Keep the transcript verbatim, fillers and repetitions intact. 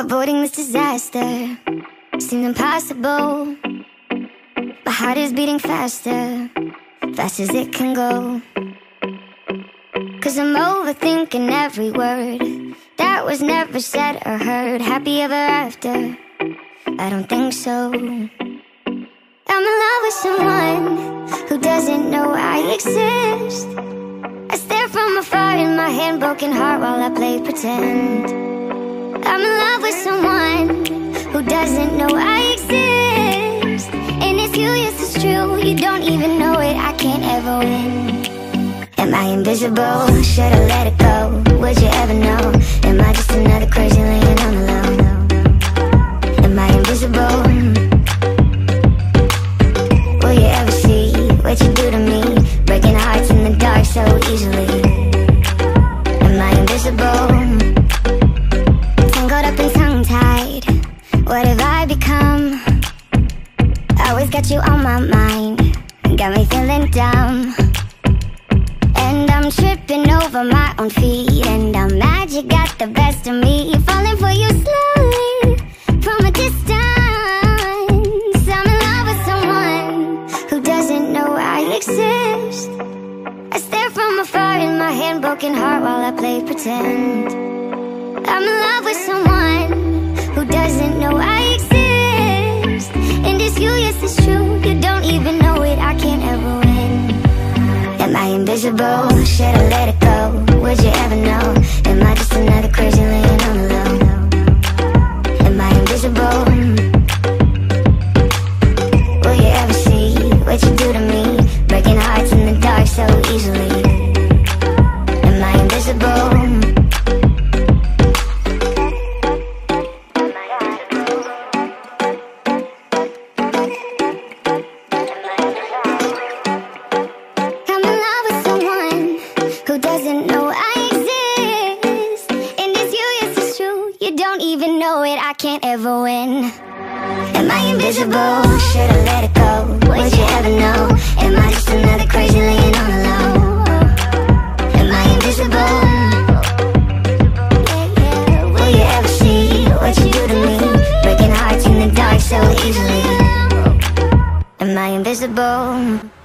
Avoiding this disaster seemed impossible. My heart is beating faster, fast as it can go. Cause I'm overthinking every word that was never said or heard. Happy ever after? I don't think so. I'm in love with someone who doesn't know I exist. I stare from afar in my hand, broken heart while I play pretend. I'm in love with someone who doesn't know I exist. And it's you, yes it's true, you don't even know it, I can't ever win. Am I invisible? Should I let it go? Would you ever know? Am I just another crazy laying on the low? Am I invisible? Will you ever see what you do to me? Breaking hearts in the dark so easily. Am I invisible? Tangled up and tongue-tied, what have I become? Always got you on my mind, got me feeling dumb. And I'm tripping over my own feet, and our magic got the best of me. Falling for you slowly, from a distance. I'm in love with someone who doesn't know I exist. I stare from afar in my hand, broken heart while I play pretend. I'm in love with someone who doesn't know I exist. And it's you, yes it's true, you don't even know it, I can't ever win. Am I invisible? Should I let it go? Would you ever know? Am I just another crazy laying on the low? Am I invisible? Will you ever see what you do to me? Breaking hearts in the dark so easily. Am I invisible? Who doesn't know I exist. And it's you, yes it's true, you don't even know it, I can't ever win. Am I invisible? Should I let it go? Would you ever know? Am I just another crazy laying on the low? Am I invisible? Yeah, yeah. Will you ever see what you do to me? Breaking hearts in the dark so easily. Am I invisible?